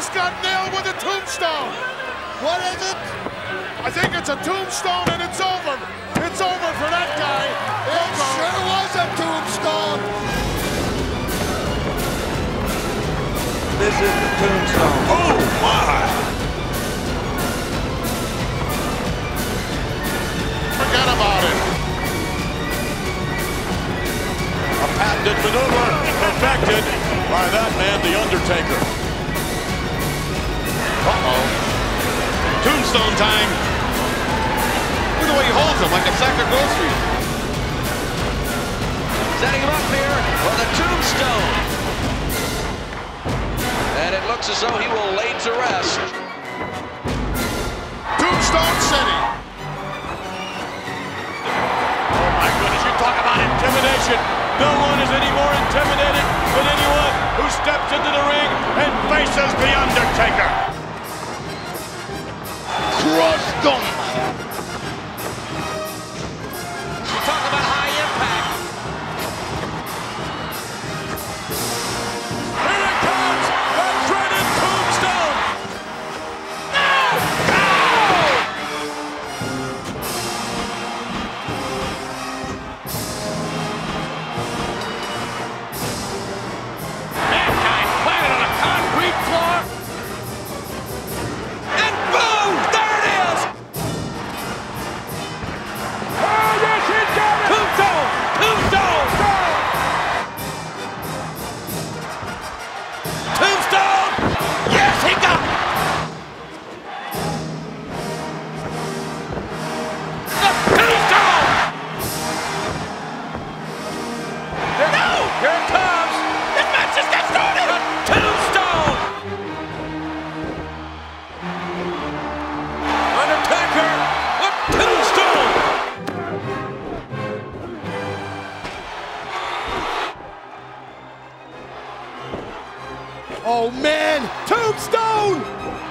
just got nailed with a tombstone. What is it? I think it's a tombstone and it's over. It's over for that guy. It sure was a tombstone. This is the tombstone. Oh, my! Forget about it. A patented maneuver perfected by that man, The Undertaker. Uh-oh. Tombstone time. Look at the way he holds him, like a sack of groceries. Setting him up here for the tombstone. And it looks as though he will lay to rest. Tombstone City. Oh my goodness, you talk about intimidation. No one is any more intimidated than anyone who steps into the ring and faces The Undertaker. Crushed them. You talk about high impact. Here it comes, the dreaded tombstone. Mankind planted on a concrete floor. And boom! There it is! Oh yes, he got it. Tombstone! Tombstone! Tombstone! Yes, he got it! The tombstone! No! Here it comes! This match just got started! The tombstone! Undertaker! The tombstone! Oh man, tombstone!